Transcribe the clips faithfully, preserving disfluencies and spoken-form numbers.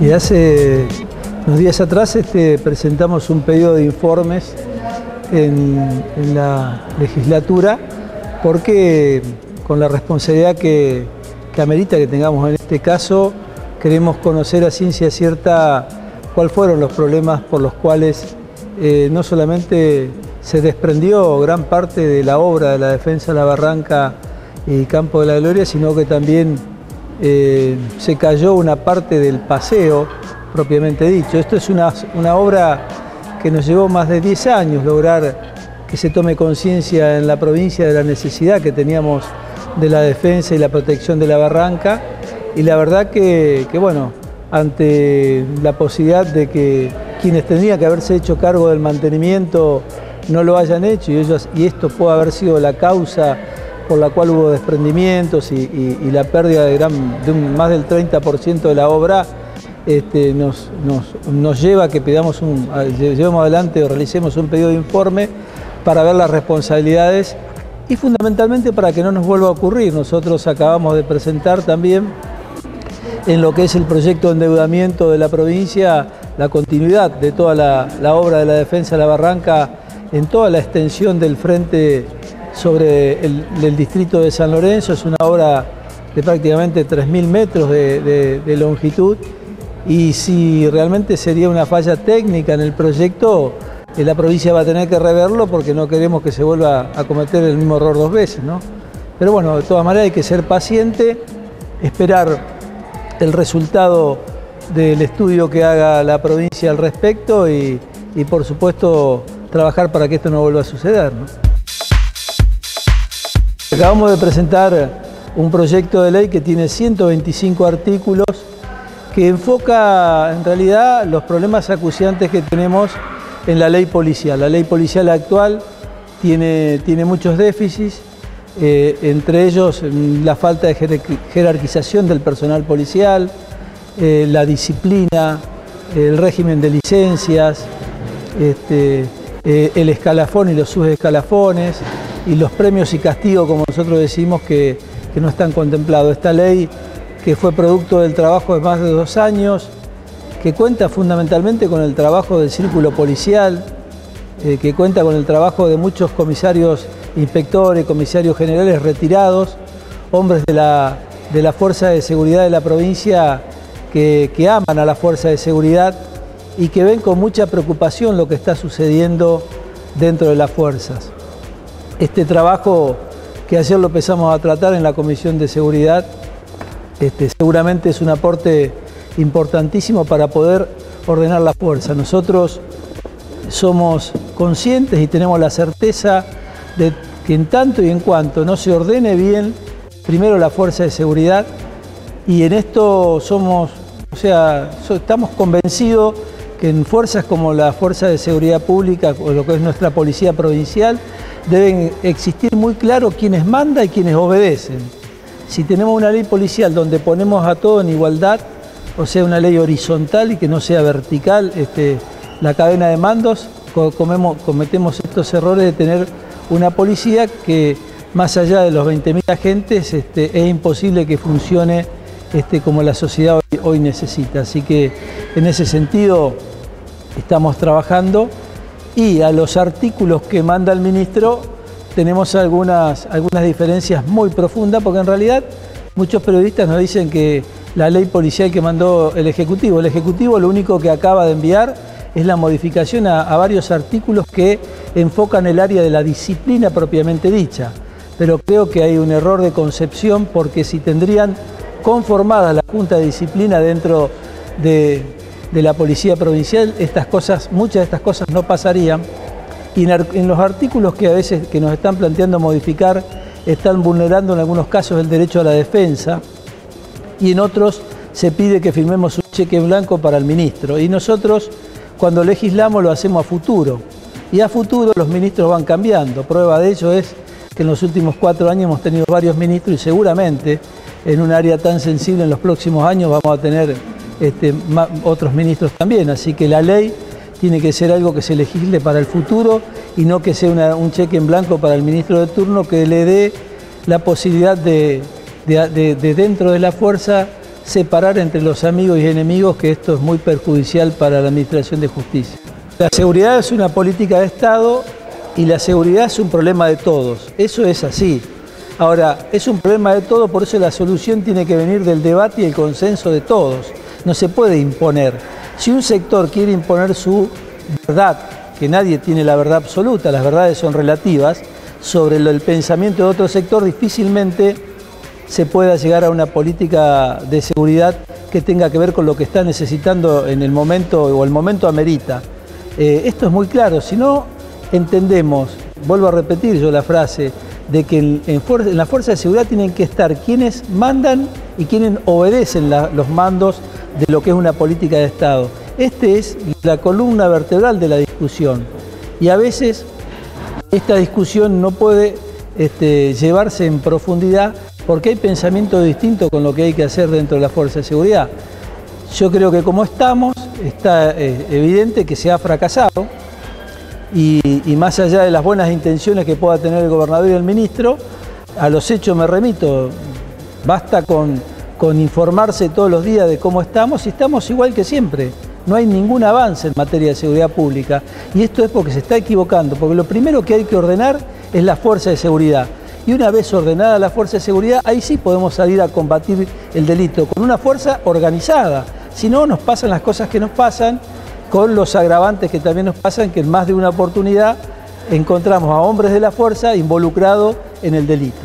Y hace unos días atrás este, presentamos un pedido de informes en, en la legislatura porque con la responsabilidad que, que amerita que tengamos en este caso, queremos conocer a ciencia cierta cuáles fueron los problemas por los cuales eh, no solamente se desprendió gran parte de la obra de la defensa de la Barranca y Campo de la Gloria, sino que también eh, se cayó una parte del paseo propiamente dicho. Esto es una, una obra que nos llevó más de diez años lograr que se tome conciencia en la provincia de la necesidad que teníamos de la defensa y la protección de la Barranca, y la verdad que, que bueno, ante la posibilidad de que quienes tendrían que haberse hecho cargo del mantenimiento no lo hayan hecho y, ellos, y esto puede haber sido la causa por la cual hubo desprendimientos y, y, y la pérdida de, gran, de un, más del treinta por ciento de la obra, este, nos, nos, nos lleva a que pidamos un, a, llevemos adelante o realicemos un pedido de informe para ver las responsabilidades y fundamentalmente para que no nos vuelva a ocurrir. Nosotros acabamos de presentar también en lo que es el proyecto de endeudamiento de la provincia la continuidad de toda la, la obra de la defensa de la Barranca en toda la extensión del frente sobre el, el distrito de San Lorenzo. Es una obra de prácticamente tres mil metros de, de, de longitud, y si realmente sería una falla técnica en el proyecto, eh, la provincia va a tener que reverlo porque no queremos que se vuelva a cometer el mismo error dos veces, ¿no? Pero bueno, de todas maneras hay que ser paciente, esperar el resultado del estudio que haga la provincia al respecto y, y por supuesto trabajar para que esto no vuelva a suceder, ¿no? Acabamos de presentar un proyecto de ley que tiene ciento veinticinco artículos que enfoca en realidad los problemas acuciantes que tenemos en la ley policial. La ley policial actual tiene, tiene muchos déficits, eh, entre ellos la falta de jerarquización del personal policial, eh, la disciplina, el régimen de licencias, este, eh, el escalafón y los subescalafones, y los premios y castigos, como nosotros decimos, que, que no están contemplados. Esta ley, que fue producto del trabajo de más de dos años, que cuenta fundamentalmente con el trabajo del círculo policial, eh, que cuenta con el trabajo de muchos comisarios, inspectores, comisarios generales retirados, hombres de la, de la Fuerza de Seguridad de la provincia que, que aman a la Fuerza de Seguridad y que ven con mucha preocupación lo que está sucediendo dentro de las fuerzas. Este trabajo, que ayer lo empezamos a tratar en la Comisión de Seguridad, este, seguramente es un aporte importantísimo para poder ordenar la fuerza. Nosotros somos conscientes y tenemos la certeza de que en tanto y en cuanto no se ordene bien, primero la Fuerza de Seguridad, y en esto somos, o sea, estamos convencidos que en fuerzas como la Fuerza de Seguridad Pública o lo que es nuestra Policía Provincial deben existir muy claro quiénes mandan y quiénes obedecen. Si tenemos una ley policial donde ponemos a todo en igualdad, o sea, una ley horizontal y que no sea vertical, este, la cadena de mandos, comemos, cometemos estos errores de tener una policía que, más allá de los veinte mil agentes, este, es imposible que funcione este, como la sociedad hoy, hoy necesita. Así que en ese sentido estamos trabajando, y a los artículos que manda el ministro tenemos algunas, algunas diferencias muy profundas, porque en realidad muchos periodistas nos dicen que la ley policial que mandó el Ejecutivo, el Ejecutivo lo único que acaba de enviar es la modificación a, a varios artículos que enfocan el área de la disciplina propiamente dicha. Pero creo que hay un error de concepción, porque si tendrían conformada la Junta de Disciplina dentro de, de la Policía Provincial, estas cosas, muchas de estas cosas no pasarían. Y en, en los artículos que a veces que nos están planteando modificar, están vulnerando en algunos casos el derecho a la defensa, y en otros se pide que firmemos un cheque en blanco para el ministro. Y nosotros, cuando legislamos, lo hacemos a futuro. Y a futuro los ministros van cambiando. Prueba de ello es que en los últimos cuatro años hemos tenido varios ministros, y seguramente en un área tan sensible en los próximos años vamos a tener este, más, otros ministros también. Así que la ley tiene que ser algo que se legisle para el futuro y no que sea una, un cheque en blanco para el ministro de turno que le dé la posibilidad de, de, de, de dentro de la fuerza separar entre los amigos y enemigos, que esto es muy perjudicial para la administración de justicia. La seguridad es una política de Estado y la seguridad es un problema de todos. Eso es así. Ahora, es un problema de todos, por eso la solución tiene que venir del debate y el consenso de todos. No se puede imponer. Si un sector quiere imponer su verdad, que nadie tiene la verdad absoluta, las verdades son relativas, sobre el pensamiento de otro sector, difícilmente se pueda llegar a una política de seguridad que tenga que ver con lo que está necesitando en el momento o el momento amerita. Eh, esto es muy claro, si no entendemos, vuelvo a repetir yo la frase, de que en, en, en la fuerza de seguridad tienen que estar quienes mandan y quienes obedecen la, los mandos de lo que es una política de Estado. Esta es la columna vertebral de la discusión y a veces esta discusión no puede este, llevarse en profundidad porque hay pensamiento distinto con lo que hay que hacer dentro de la fuerza de seguridad. Yo creo que como estamos, está eh, evidente que se ha fracasado y, y más allá de las buenas intenciones que pueda tener el gobernador y el ministro, a los hechos me remito. Basta con, con informarse todos los días de cómo estamos y estamos igual que siempre. No hay ningún avance en materia de seguridad pública y esto es porque se está equivocando, porque lo primero que hay que ordenar es la fuerza de seguridad. Y una vez ordenada la fuerza de seguridad, ahí sí podemos salir a combatir el delito, con una fuerza organizada. Si no, nos pasan las cosas que nos pasan, con los agravantes que también nos pasan, que en más de una oportunidad encontramos a hombres de la fuerza involucrados en el delito.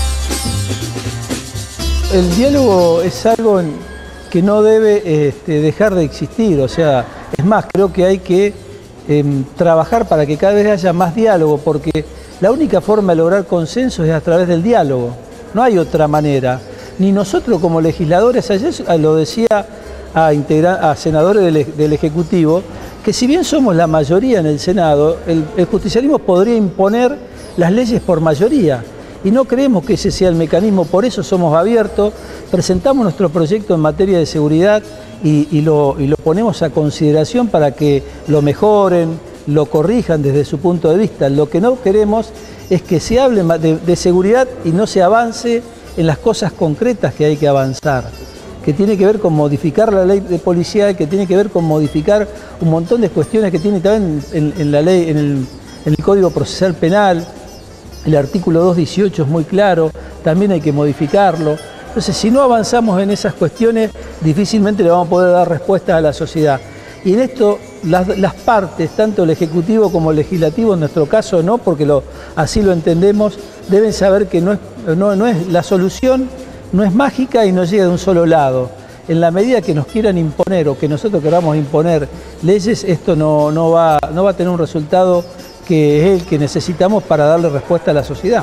El diálogo es algo que no debe este, dejar de existir, o sea, es más, creo que hay que eh, trabajar para que cada vez haya más diálogo, porque la única forma de lograr consenso es a través del diálogo, no hay otra manera. Ni nosotros como legisladores, ayer lo decía a, integra a senadores del, del Ejecutivo, que si bien somos la mayoría en el Senado, el, el justicialismo podría imponer las leyes por mayoría. Y no creemos que ese sea el mecanismo, por eso somos abiertos, presentamos nuestro proyecto en materia de seguridad y, y, lo, y lo ponemos a consideración para que lo mejoren, lo corrijan desde su punto de vista. Lo que no queremos es que se hable de, de seguridad y no se avance en las cosas concretas que hay que avanzar, que tiene que ver con modificar la ley de policía, que tiene que ver con modificar un montón de cuestiones que tiene también en, en la ley, en el, en el Código Procesal Penal. El artículo doscientos dieciocho es muy claro, también hay que modificarlo. Entonces, si no avanzamos en esas cuestiones, difícilmente le vamos a poder dar respuesta a la sociedad. Y en esto, las, las partes, tanto el Ejecutivo como el Legislativo, en nuestro caso no, porque lo, así lo entendemos, deben saber que no es, no, no es, la solución no es mágica y no llega de un solo lado. En la medida que nos quieran imponer o que nosotros queramos imponer leyes, esto no, no, va, no va a tener un resultado que es el que necesitamos para darle respuesta a la sociedad.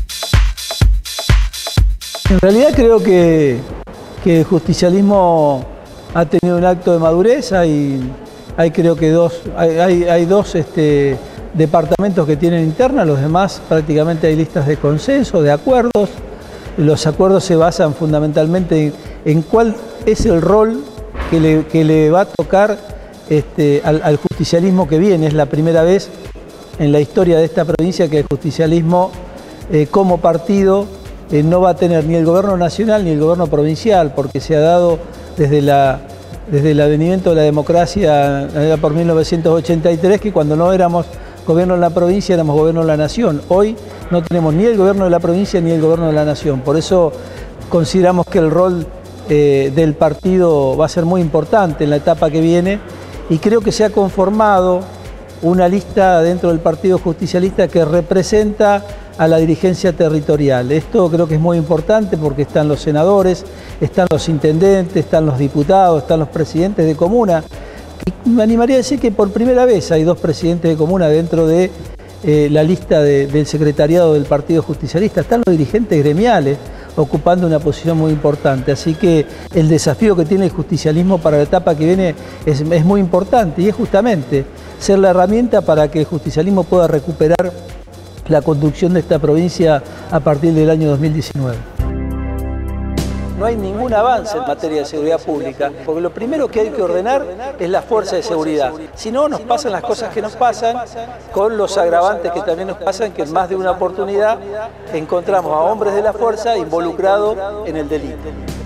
En realidad creo que, que el justicialismo ha tenido un acto de madurez, hay, hay creo que dos, hay, hay, hay dos este, departamentos que tienen interna, los demás prácticamente hay listas de consenso, de acuerdos. Los acuerdos se basan fundamentalmente en, en cuál es el rol que le, que le va a tocar este, al, al justicialismo que viene. Es la primera vez en la historia de esta provincia que el justicialismo eh, como partido eh, no va a tener ni el gobierno nacional ni el gobierno provincial, porque se ha dado desde, la, desde el advenimiento de la democracia allá por mil novecientos ochenta y tres, que cuando no éramos gobierno de la provincia éramos gobierno de la nación. Hoy no tenemos ni el gobierno de la provincia ni el gobierno de la nación. Por eso consideramos que el rol eh, del partido va a ser muy importante en la etapa que viene y creo que se ha conformado una lista dentro del Partido Justicialista que representa a la dirigencia territorial. Esto creo que es muy importante porque están los senadores, están los intendentes, están los diputados, están los presidentes de comuna. Y me animaría a decir que por primera vez hay dos presidentes de comuna dentro de eh, la lista de, del secretariado del Partido Justicialista. Están los dirigentes gremiales ocupando una posición muy importante. Así que el desafío que tiene el justicialismo para la etapa que viene es, es muy importante y es justamente ser la herramienta para que el justicialismo pueda recuperar la conducción de esta provincia a partir del año dos mil diecinueve. No hay ningún avance en materia de seguridad pública, porque lo primero que hay que ordenar es la fuerza de seguridad. Si no, nos pasan las cosas que nos pasan, con los agravantes que también nos pasan, que en más de una oportunidad encontramos a hombres de la fuerza involucrados en el delito.